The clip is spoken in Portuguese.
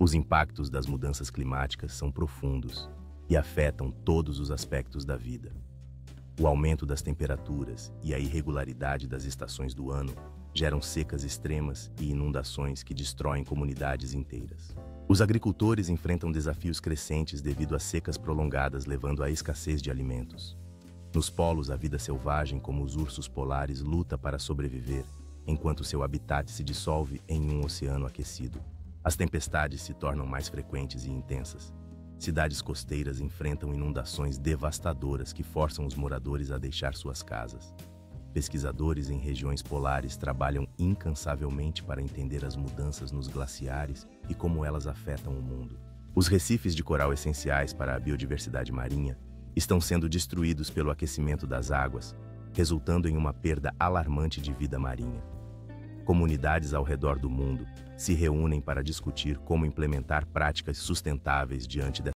Os impactos das mudanças climáticas são profundos e afetam todos os aspectos da vida. O aumento das temperaturas e a irregularidade das estações do ano geram secas extremas e inundações que destroem comunidades inteiras. Os agricultores enfrentam desafios crescentes devido a secas prolongadas, levando à escassez de alimentos. Nos polos, a vida selvagem, como os ursos polares, luta para sobreviver, enquanto seu habitat se dissolve em um oceano aquecido. As tempestades se tornam mais frequentes e intensas. Cidades costeiras enfrentam inundações devastadoras que forçam os moradores a deixar suas casas. Pesquisadores em regiões polares trabalham incansavelmente para entender as mudanças nos glaciares e como elas afetam o mundo. Os recifes de coral essenciais para a biodiversidade marinha estão sendo destruídos pelo aquecimento das águas, resultando em uma perda alarmante de vida marinha. Comunidades ao redor do mundo se reúnem para discutir como implementar práticas sustentáveis diante